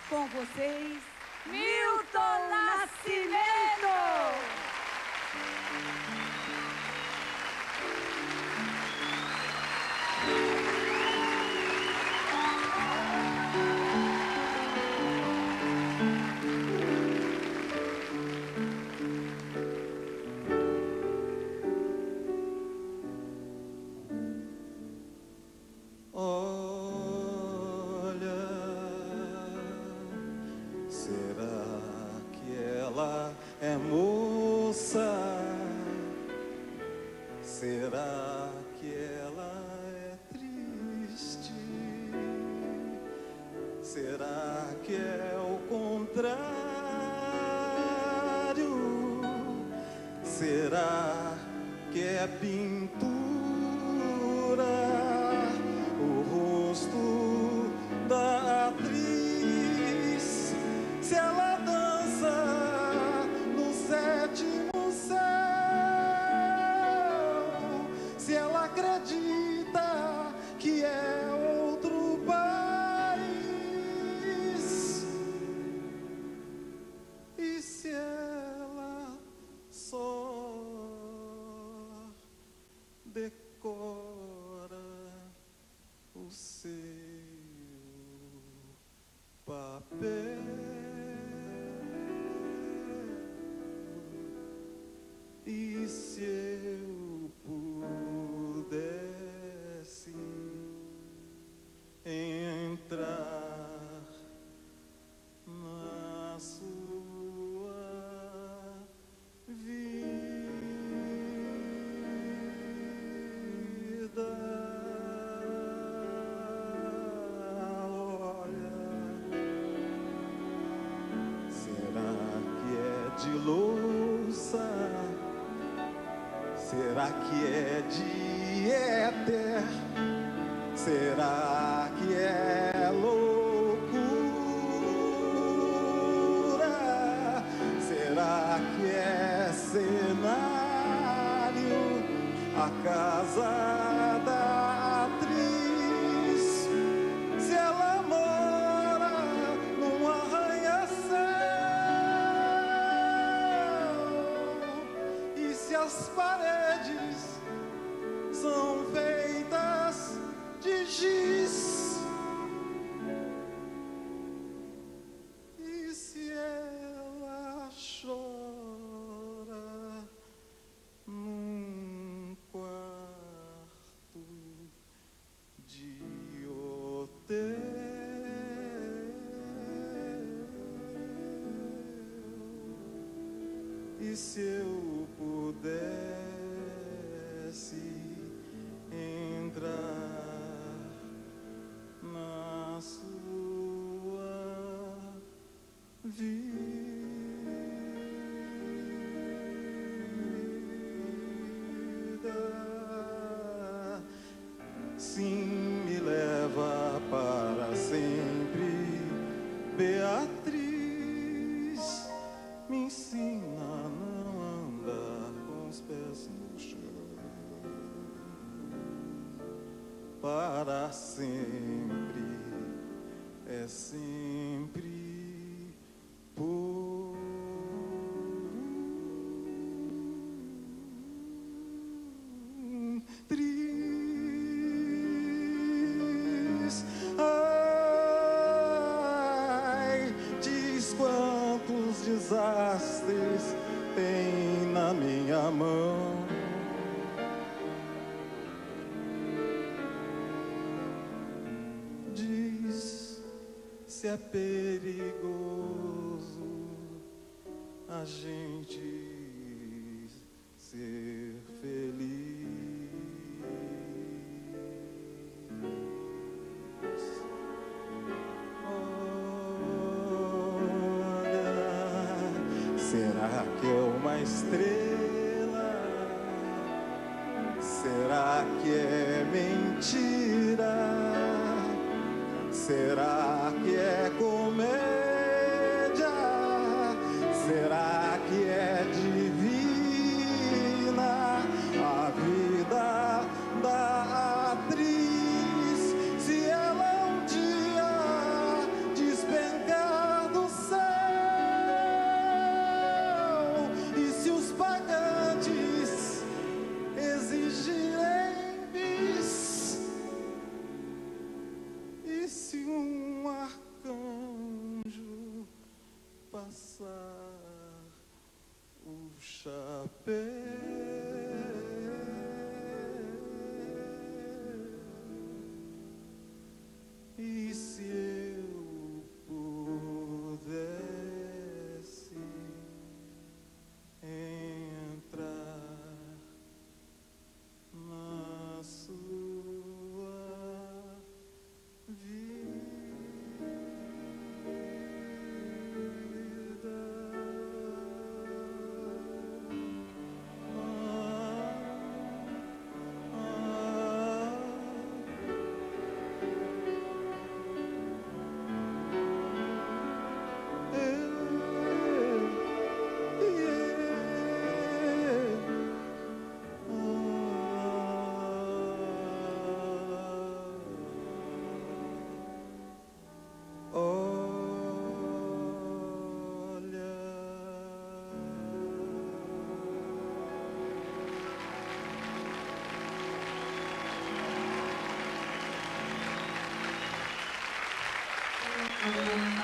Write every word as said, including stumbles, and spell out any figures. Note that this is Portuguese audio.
Com vocês, Milton Nascimento! É moça, será que ela é triste? Será que é o contrário? Será que é pintura? O rosto da atriz, se ela sétimo céu, se ela acredita que é outro país, e se ela só decora o seu papel. E se eu pudesse entrar na sua vida, olha, será que é de louça? Será que é de éter? Será que é loucura? Será que é cenário? A casa da atriz, se ela mora num arranha-céu, e se as paredes são feitas de giz, e se ela chora num quarto de hotel, e se eu pudesse entrar na sua vida, sim, me leva para sempre, Beatriz, me ensina a não andar com os pés no chão. Para sempre, é sempre por um triz. Ai, diz quantos desastres tem na minha mão. Se é perigoso a gente ser feliz, olha, será que é uma estrela? Será que é mentira? Será que é comédia? Será que é divina a vida da atriz? Se ela um dia despencar E se eu pudesse entrar na sua vida, olha.